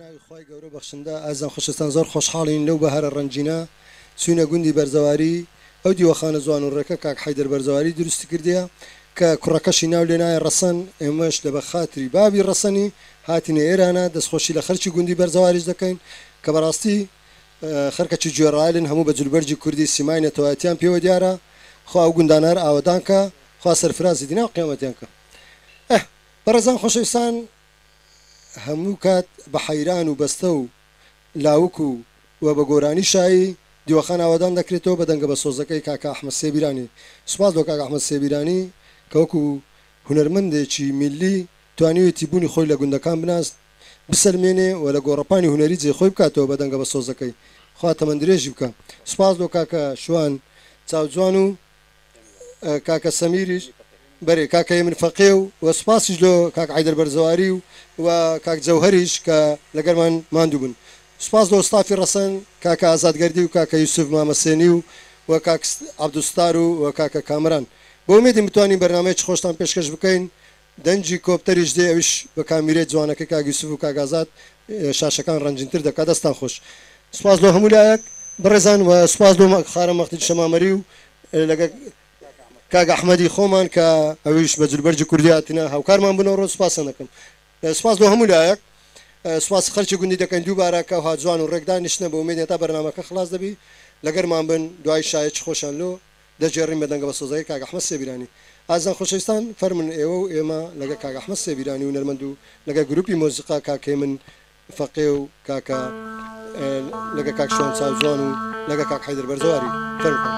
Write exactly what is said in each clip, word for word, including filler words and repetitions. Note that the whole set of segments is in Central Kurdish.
بناوی خوای گەورە بەخشندا ئازان خۆشەویستان زۆر خۆشحاڵین لەو بەهارە ڕەنجینە چوونە گوندی بەرزەواری ئەو دیوەخانە جوان و ڕێکە کاک حەیدەر بەرزەواری دروستی کردیە کە کوڕەکەشی ناو لێنایە ڕەسەن ئێمەش لە بەخاتری بابی ڕەسەنی هاتینە ئێرانە دەستخۆشی لە خەرکی گوندی بەرزەواریش دەکەین کە بەڕاستی خەرکەکی گوێڕایلن هەموو بە جلبەرجی کوردی سیمای نەتەوایەتیان پێوە دیارە خوا ئەو گوندانە هەر ئاوەدان کە خوا سەرفرازی دینا و قیامەتیان کە بەڕێزان خۆشەویستان هەموو کات بە حەیران و بەستە و لاوک و و بە گۆرانی شایی دیوەخان ئاوادان دەکرێتەوە بە دەنگە بە سۆزەکەی کاکە ئەحمەد سێبیرانی. سوپاس بۆ کاکە ئەحمەد سێبیرانی کە وەکو هونەرمەندێکی میلی توانیوێتی بوونی خۆی لە گوندەکان بناست بسەلمێنێ و لە گۆڕەپانی هونەری جێ خۆی بکاتەوە بە دەنگە بە سۆزەکەی خوا تەمەندرێژی بکە. سوپاس بۆ کاکە شوان چاوجوان و کاکە سەمیریش بەرێ کاکە من فەقێ و و سوپاسیش لۆ کاک حەیدەر بەرزەواری و و کاک جەوهەریش کە لەگەرمان ماندوو بوون. سوپاس لۆ ستافی ڕەسەن کاکە ئازادگەردی و کاکە یوسف مامەسێنی و و کاک عەبدوستار و و کاکە کامران. بۆ ئومێدیم بتوانین بەرنامەیەکی خۆشتان پێشکەش بکەین. دەنجی کۆپتەریش دێ ئەویش بە کامیرەی جوانەکەی کاک یوسف و کاک ئازاد شاشەکان ڕەنجینتر دەکات. دەستان خۆش. سوپاس لۆ هەموو لایەک بەڕێزان و سوپاس لۆ خارە مەختی شەمامەری و لەگە کاک ئەحمەدی خۆمان کە ئەویش بە جلبەرجی کوردی هاتینە هاوکارمان بنەوە سوپاسیان دەکەم. سوپاس لۆ هەموو لایەک سوپاس خەرکی گوندی دەکەین دووبارە کە ها جوان و ڕێکدانیشتنە بە ئومێدی تا بەرنامەکە خلاص دەبی لەگەرمان بن دوای شایەکی خۆشان لۆ دەجێڕین بە دەنگە بە سۆزەکەی کاک ئەحمەد سێبیرانی. ئازان خۆشەویستان فەرمن ئێوە و ئێمە لەگە کاک ئەحمەد سێبیرانی و نەرمەند و لەگە گروپی مۆزیقا کاکەی من فەقێ و کاکە لەگە کاک شوان چاوجوان و لەگە کاک حەیدەر بەرزەواری فەرمن.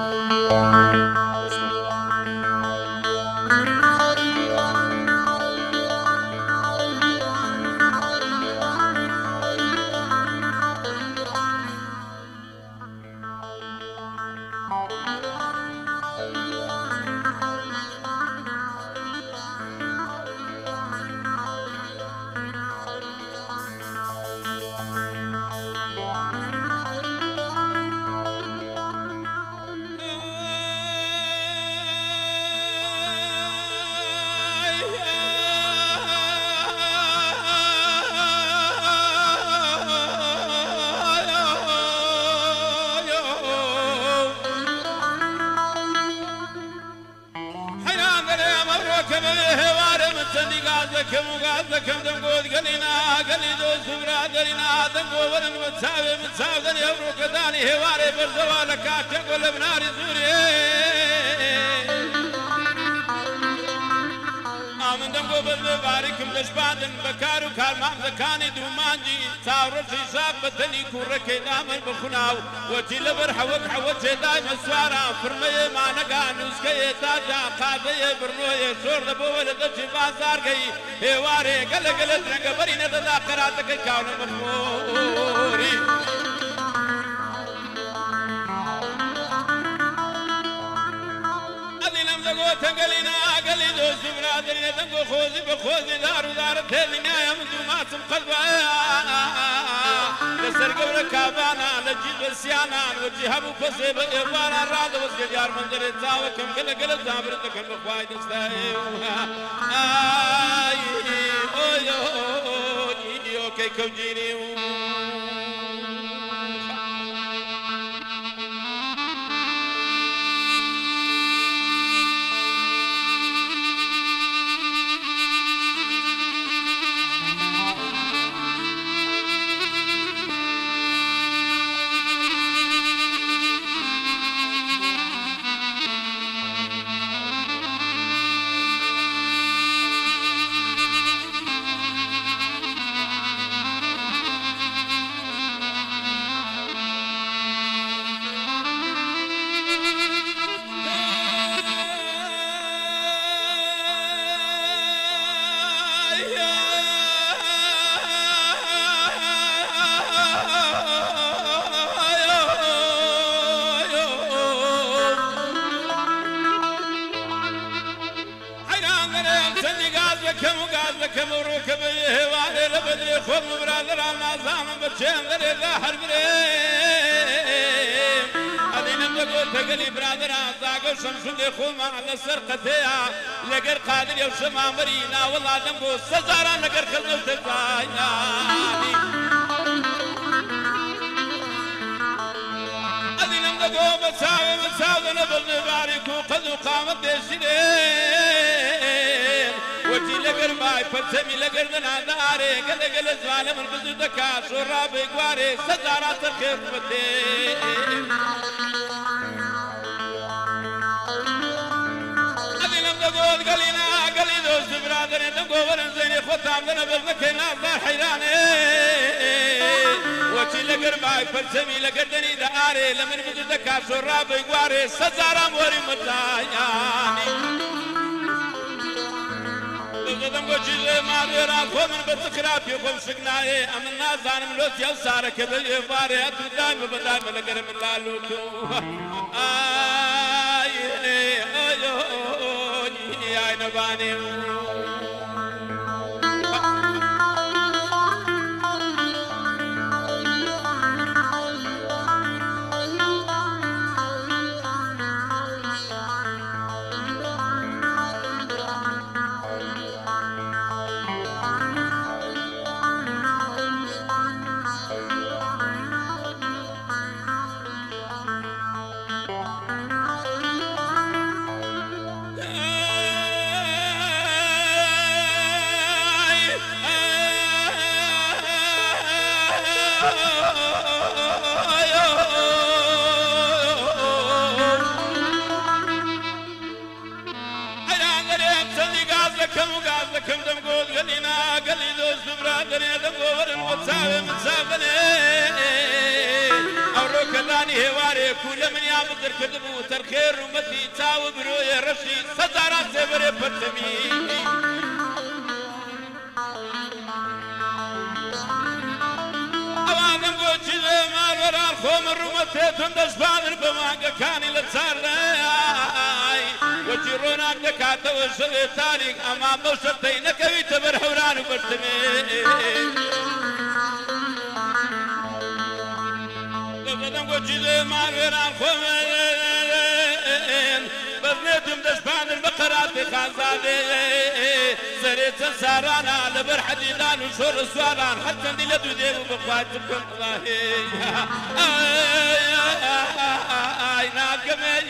وتي لبر حوك حوك دايم السوارة فرمية ما نقان وسكية تاجا قاضية برنوية شور دبو ولدتي بازار قي هواري قل قل ترنق برينة تذاكراتك كاون مرموري أدي لم تقو تنقلنا قلي دوز برادرين تنقو خوزي بخوزي دار ودار تهلنا يا منذ ما تنقلبا لسر قبل كابانا لجيب السيانا وجيها بفسي بإبانا راد وسجل يار منظر الزاوة كم قل قل الزابر تكن بخواي دستايو آي أوي أوي أوكي كوجيني تقلي برادر عزاق وشمس خو على سرقتها لقر قادر يوشم عمرينا والله دمبو سزارا لقر خلو تزايناني مقام بيشيرين وتي لقر باي فرسمي لقر دناداري قل قل زوالم البزودكا شرابي قواري سدارات الخير فتين أدي لم تقول قلينا قلي دوست برادرين تقول زيني خطام لنا بالمكينا ضار حيراني وتي لقر باي فرسمي لقر دني داري لمن بزودكا شرابي قواري سدارا موري متاياني قدم وجل ما غير من بتكرات يقوم سقناي امنا زانم لوت يا سارك باليفاري اتدايم بدايم لقرم لالوتو اي اي يا نباني كم وقاز كم دم قول قلينا قلي دوست برادر يا دم قول المتساوي متساقني أوروك داني هواري كل من يابدر كدبو ترخير ومتي تاوي بروي رشي صدارات سبري بتمي أوانم قول جزي مال ورا الخوم الرمتي تندس بادر بمانقا كاني لتسارناي وجيرونا دكاتة وشغي تاريخ أمام موشتين كوي تبر حوران وبرتمي قدم وجيزي مال ويران خومين بزنيتم دشبان البقرات خازادي سريت سارانا لبر حديدان وشور السوالان حتى دي لدو ديبو بقواتكم الله اي ناقمي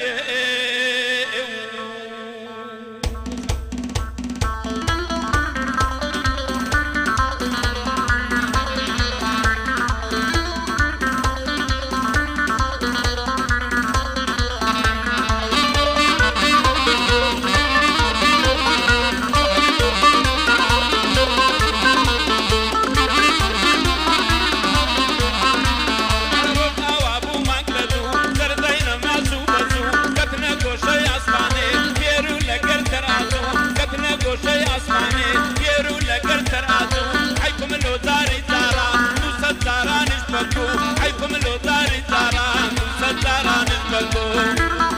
حيكم لو داري داران وصداران البلبون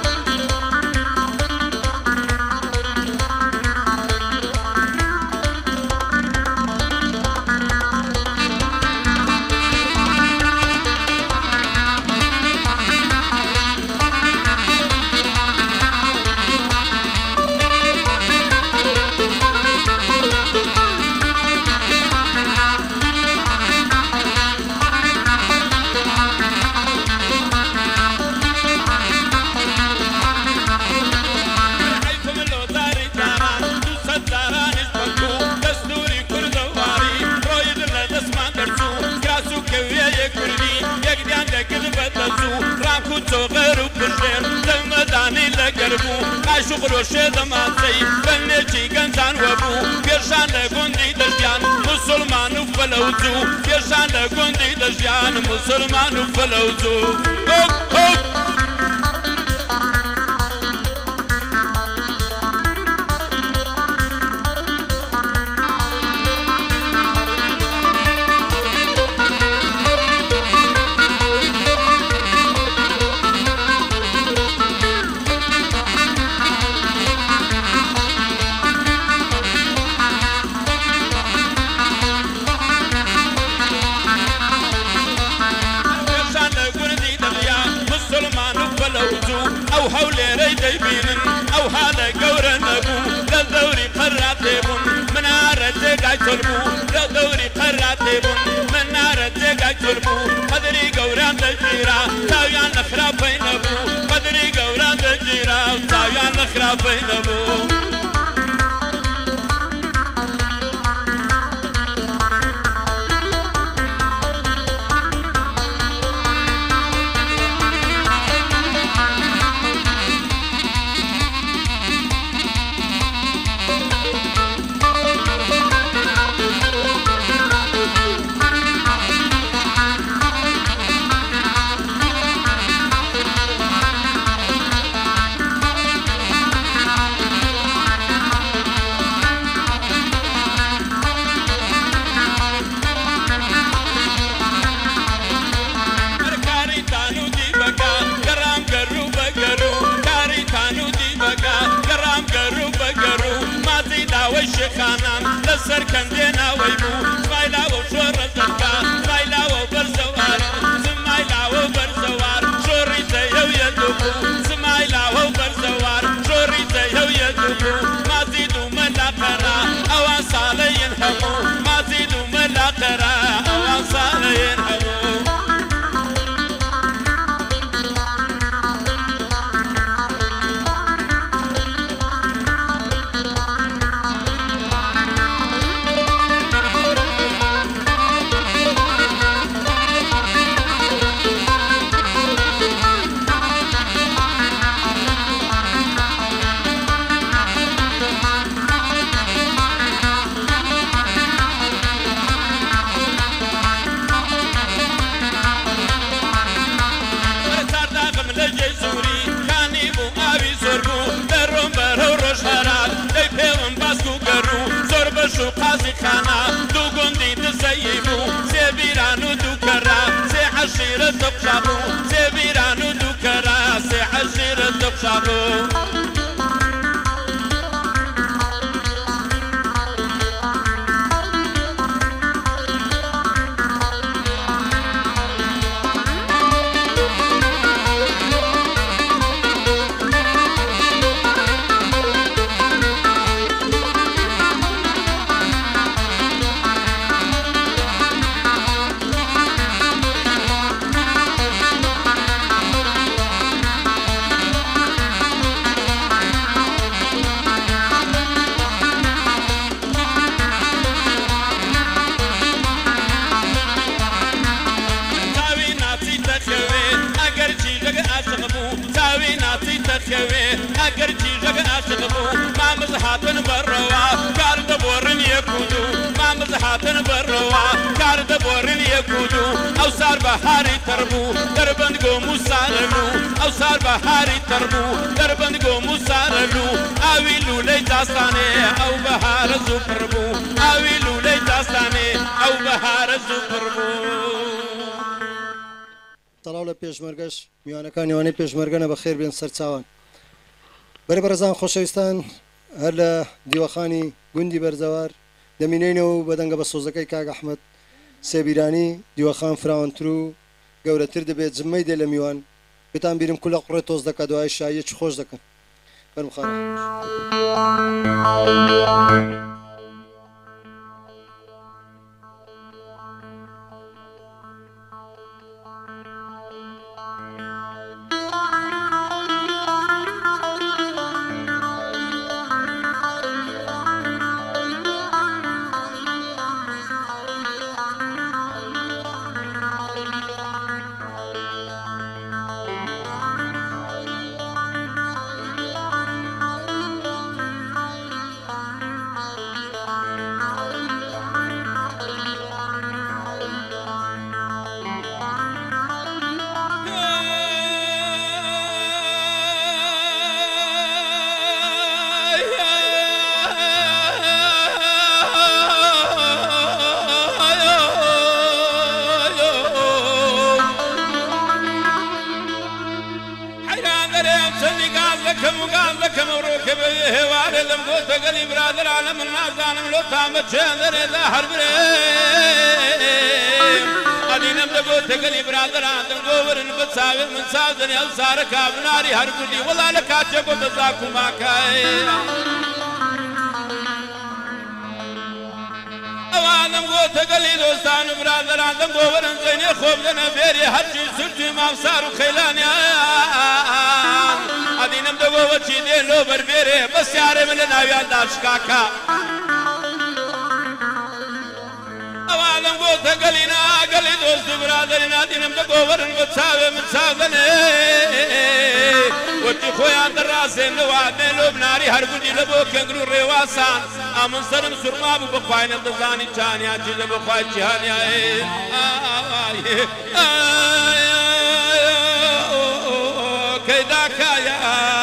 شغل وشيد مانسي بنيتي كنتان وابو بيرشان لقندي دجيان مسلمان وفلوزو بيرشان لقندي دجيان مسلمان وفلوزو هوب هوب أو هولي ريدي بينن أو هذا قورا نبو للدوري قراتيبون من عارتي قاي تلبو للدوري قراتيبون من عارتي قاي تلبو قدري قورا دجيرا تاويان نخرا بين أبو قدري قورا دجيرا تاويان نخرا فينبو شكانان لسر كندنا ويبو سمايلا وشور الزكا سمايلا وبرزوار سمايلا وبرزوار شوري زيو يدوبو سمايلا وبرزوار شوري زيو يدوبو ما زيدو ملاقرا اوان صالين همو ما زيدو ملاقرا اوان صالين همو قاسي خانا دو قندي تسيبو سيبيرانو دو كرا سي حشير تقشابو سيبيرانو دو كرا سي حشير تقشابو اگر چی جگ عاشق بو ما مزحاتن بروا کار د بورن یکودو ما مزحاتن بروا کار د بورن یکودو او سار بهاری تربو دربند گو مساللو او سار بهاری تربو دربند گو مساللو اوی لولی داستانه او بهار زوپربو اوی لولی داستانه او بهار زوپربو طلال پیشمرگش میانەکانی وانەی پێشمەرگەنە بە خێر بێن سەرچاوان بەرە بەرەزان خۆشەویستان هەر لە دیوەخانی گوندی بەرزەوار دەمینێنەوە بەدەنگە بە سۆزەکەی کاک ئەحمەد سێبیرانی دیوەخان فراوانتر و گەورەتر دەبێت جمەی دێ لە میوان بتان بیرم کولە قوڕێ تۆز دەکات دوای شایە چ خۆش دەکەن بەرمخانە تقلي برادر عالم الناس عالم لو تامت شاندر إذا حرب ريم قدي نمدقو تقلي برادر عالم قوبر بتساوي من سازن يلسار كابناري حرب دي والله لكاتشكو بزاكو ماكاي اوانم قو تقلي دوستان برادر عالم قوبر زيني خوب دنا بيري حجي سلجي مافسار خيلاني قدي نمدقو بۆوەچی دێن لۆ بەربێرێ بەسیارێ من لە ناویاندا شکاکە ئەوانم گۆتە گەلینا گەلی دۆست و برادەرینا دینم دە گۆوەرن بە چاوێ من چاوەنێ وەتی خۆیان دەڕازێنەوە دێن لۆ بناری هەرگودی لە بۆ کەنگر و ڕێواسان ئەمن سەرم سوورما بوو بەخواینم دەزانی چانیان چی لە بەخوای جیهانیایێ كيداكايا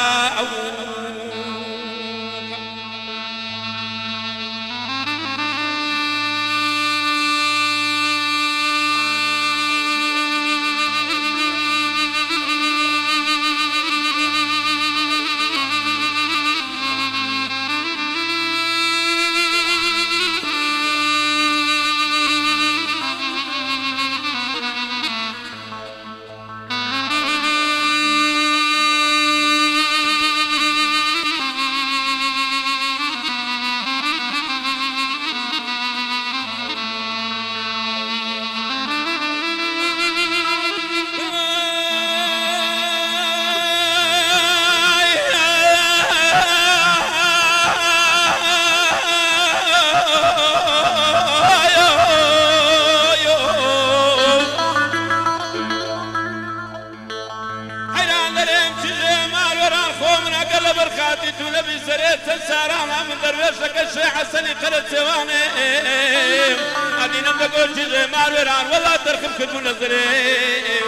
والله تركب كل نظري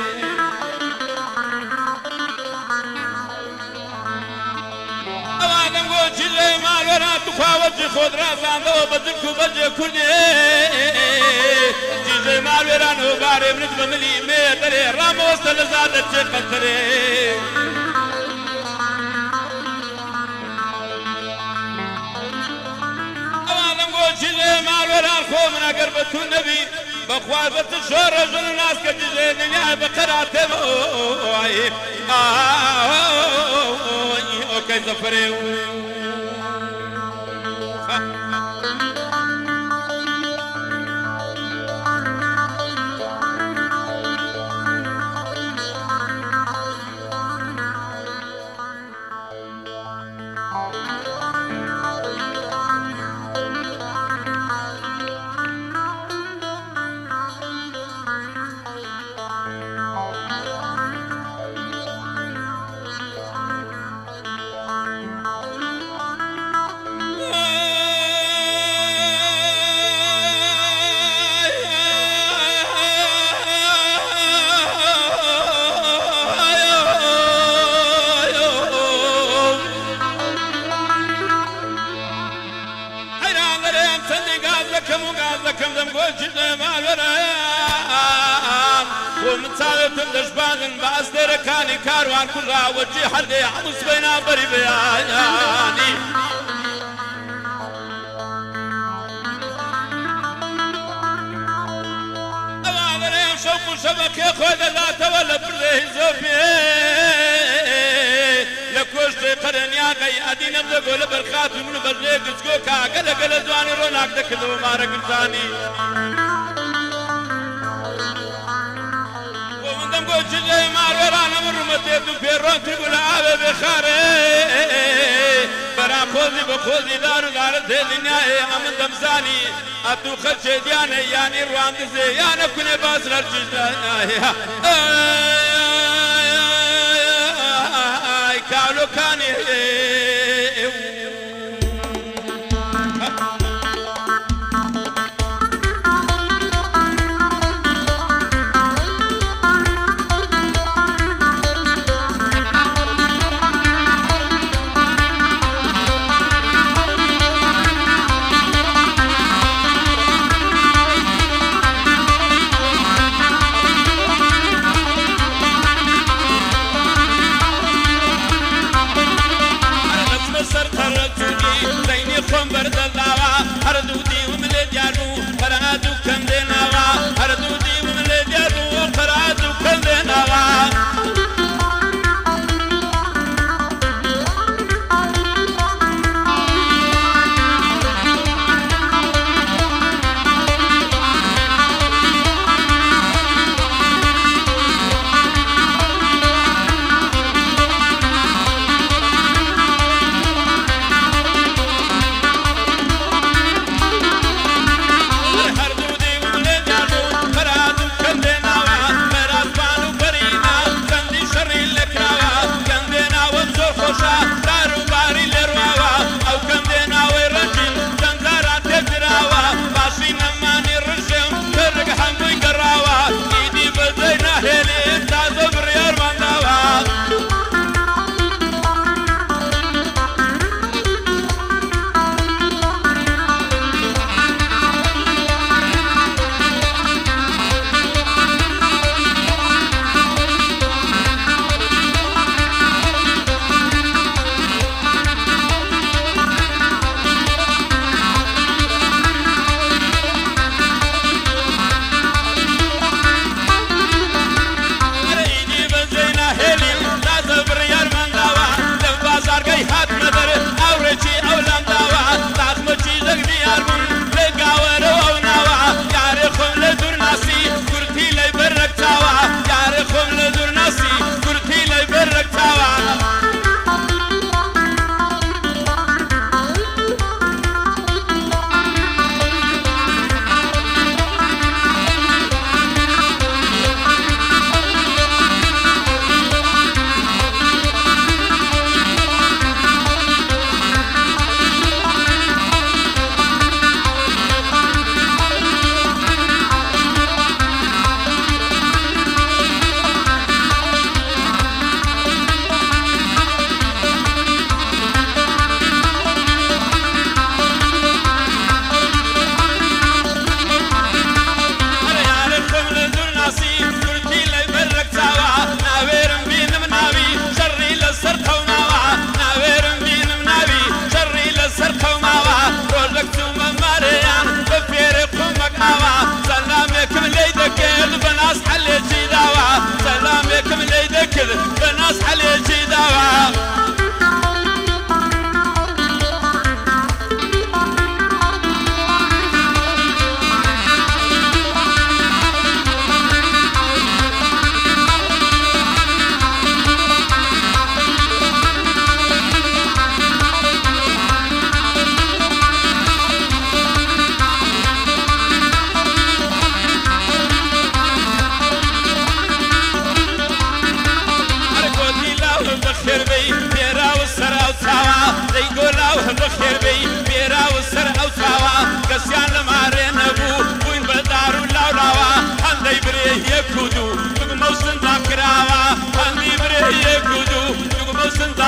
أوادم قوتي زي ما الورا تخاوتي خود راسان دو بدك وبجي كل زي ما الورا نوباري من جملي ميتري راموس لزادة تقتري أوادم قوتي زي ما الورا خومنا قربة النبي بخوابة الشهر رجل الناس كجزي دنيا بقراتي اوي اوكي زفري كم دم قلت ما الوران ومن صارت الدشبان بأسدر كاني كاروان كلها وجي حدي عمس بينا بري بياني أوامرين شوق شبك خود لا تولى بريه زوفي لكوشت قرنيا غي أدينا بقول برخات من بزيك سكوكا قل قل زواني روناك دكدو مارك الثاني ومندم قوتي زي مار ورانا من رمتيتو بيرون تقول عابي بخاري برا خوزي بخوزي دارو دار الدنيا أمندم زاني أتو خلشي دياني يعني روان دزي يعني كوني باسر الجزاني كالو كاني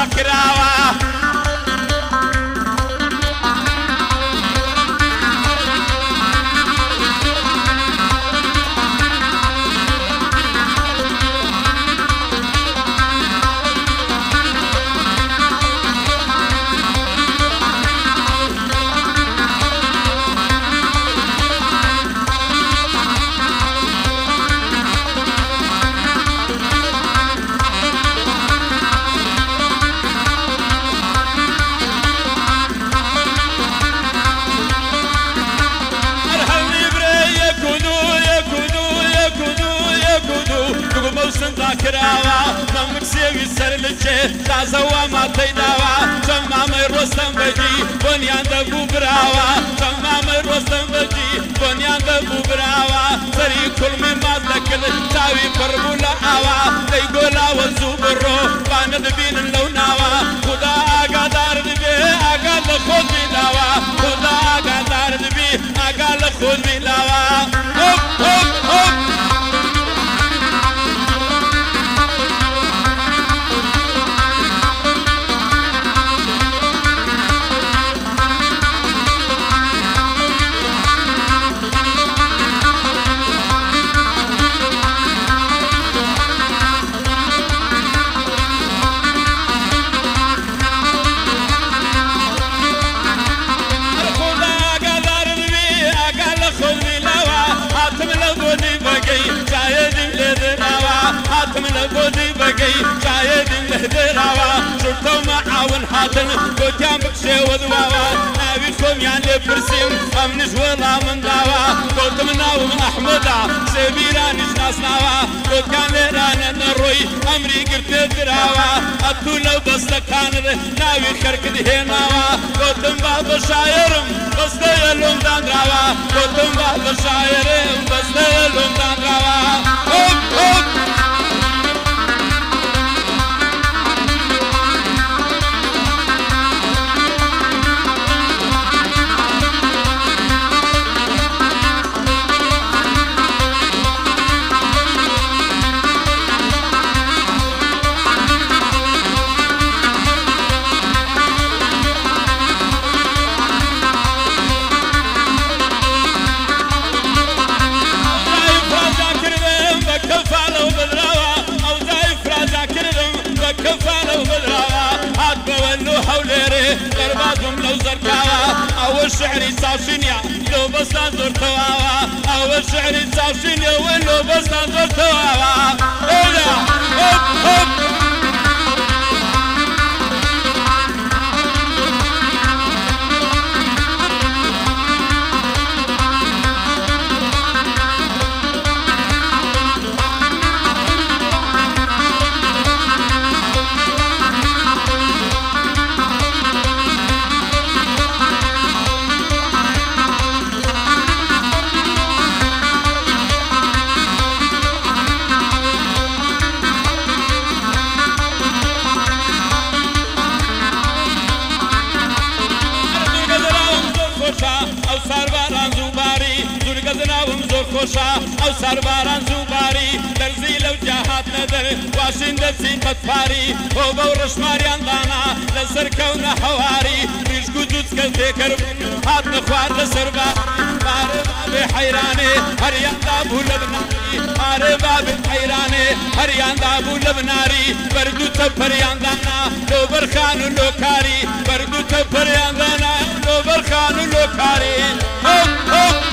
كراوة كراوة ما مكسيوي سر لجي تازوا ما تيداوا تمام الرستم بجي بنيان دبو براوا تمام الرستم بجي بنيان دبو براوا سري كل من مازدكل تاوي فربولا آوا ليقولا والزوبرو باند بين اللوناوا خدا آقا دار دبي آقا لخود بلاوا خدا آقا دار دبي آقا لخود بلاوا هوب هوب هوب بودي بقي شايد الهدراوا شرطو معاون حاطن قدام بكشي وذواوا نبيكم يعني برسيم امنش ولا من داوا قلت مناو من احمدا سبيرانش ناسناوا قلت كان لرانا نروي امري قلت دراوا اتو لو بس لكان ناوي خرك دهناوا قلت مباب شايرم بس ديالهم داندراوا قلت مباب شايرم بس ديالهم داندراوا هوب هوب شعري صافينيا لو بس نزور تواوا أول شعري صافينيا ولو بس نزور تواوا هلا هوب هوب أو سرباران زوباري درزي لو جهات نذر واشين دسي قطفاري هو بورش ماريان دانا لسر كون حواري بيش قدوس كالذكر هات نخوار لسربا عاربا بحيراني هريان دابو لبناري عاربا بحيراني هريان دابو لبناري بردو تبريان دانا لو برخانو لوكاري بردو تبريان دانا لو برخانو لوكاري هوب هوب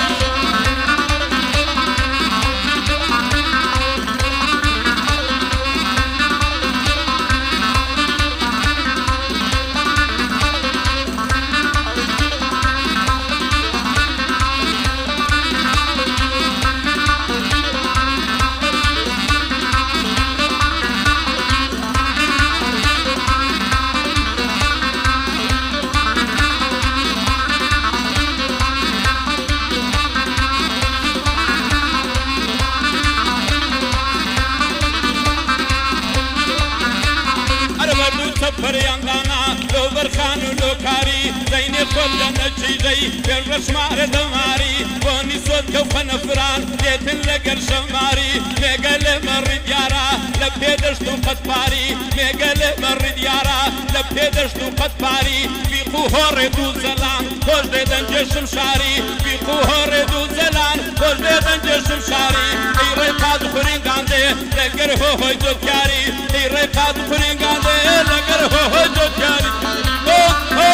رشمار دماري بوني صوت كوفا نفران ديتن لقر شماري ميقل مرد يارا لبيدشتو قطباري ميقل مرد يارا تێدەشت و قەت پاری بیق و هۆڕێت و زەلان خۆش دێدەن جێشم شاری بیق و هۆڕێت و زەلان خۆش دێدەن جێشم شاری ئەی ڕێ قاد و خوڕینگان دێ لەگەر هۆهۆی جۆتیاری ئەی ڕێ قاد و خوڕینگان دێ لەگەر هۆهۆی جۆتیاری هۆ هۆ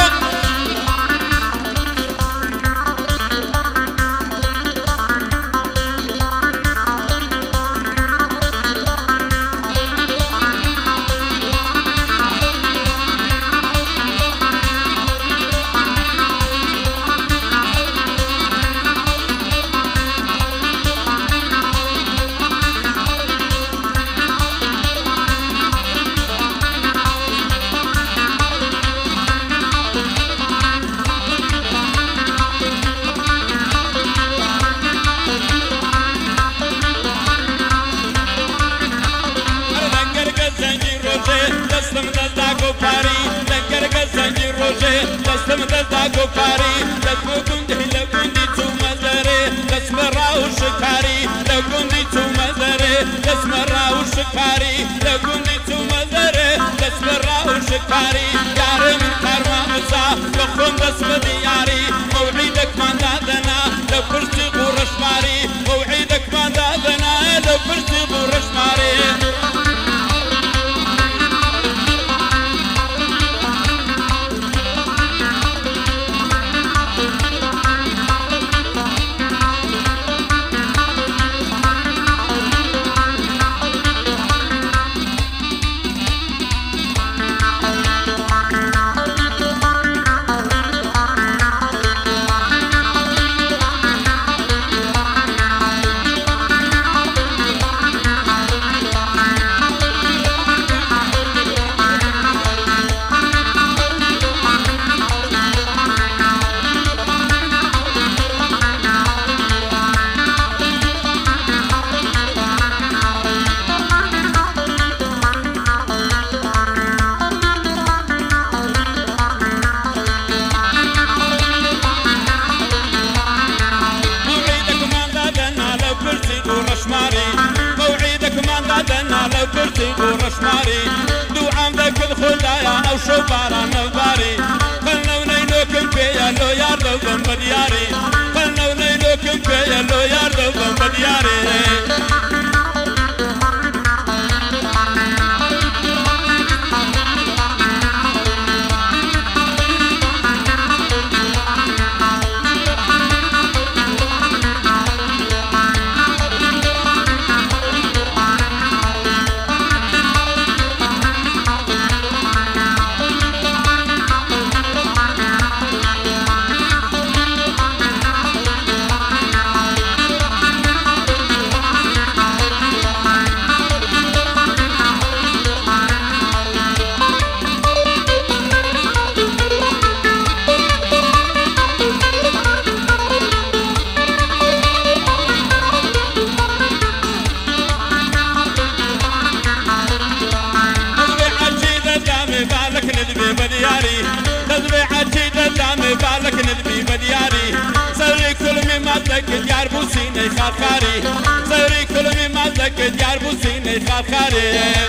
دستم دزدا گوپاری لنگرگە زەنگی ڕۆژێ دستم دزدا گوپاری دەست بۆ گوندی لە گوندی چوومە دەرێ دەستمە ڕاو شکاری لە گوندی چوومە دەرێ دەستمە ڕاو شکاری لە گوندی چوومە دەرێ دەستمە ڕاو شکاری یارێ من کارمان بزا بە خۆم دەست بە دیاری مەوعیدەکمان دادەنا لە پشتی قوڕەشماری مەوعیدەکمان دادەنا لە پشتی قوڕەشماری ڕشماری دوو عام دەکرد خۆدایە ئەو شەو بارانە باری خەلنەو نەینۆکم پێیە لۆ یار دەو بم بە دیاری خەلنەو نەینۆکم پێیە لۆ یار دەو بم بە دیاری دیار بو سینه خارخاری سری کلمی مزدک دیار بو سینه خارخاری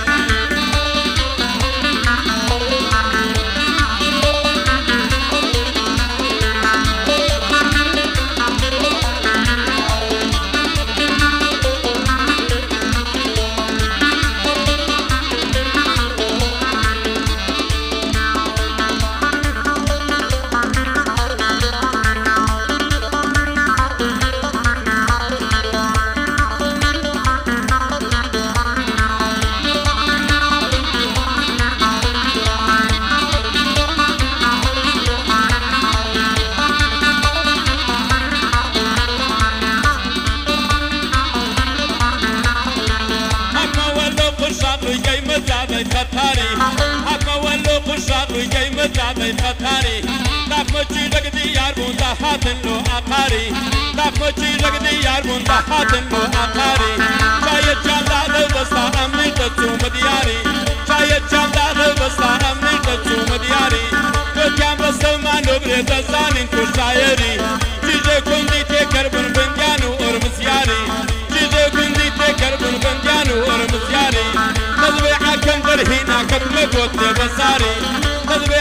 خطاری دافمچی لگدی یار بوندا هاتن لو آخاری دافمچی لگدی یار بوندا هاتن لو آخاری شاید چاندا دو بسا امنی تچو مدیاری شاید چاندا دو بسا امنی تچو مدیاری تو کام بسو مانو بره دزانین تو شاعری چیزه کندی تے کربن بندیانو اور مسیاری چیزه کندی تے کربن بندیانو اور مسیاری نظر حاکم در ہینا کتل گوت بساری نظر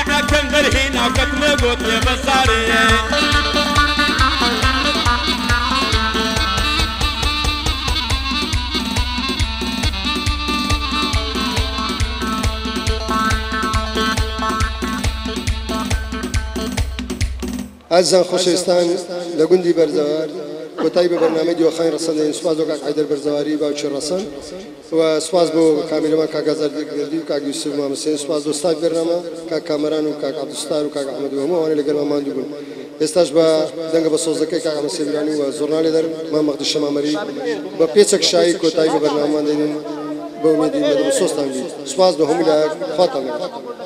خرهينا كتم بوتي بصاري عزیزان خوشستان لگوندی برزوار کتایی به برنامه دیو خاین رسانده این سپاس دو کاک حیدر برزواری با چه رسان و سپاس بو کامیرمان کاک آزادی گردی و کاک یوسف مامسین سپاس دوستای برنامه کاک کامران و کاک عبدالستار و کاک احمد و همه آنی لگر مامان دیگون استاش با دنگ با سوزدکی کاک احمد سیبرانی و زورنالی در ما مقدس شمامری با پیچک شایی کتایی به برنامه دینیم با امیدی مدرسوستان بی سپاس دو همیلا خاتمه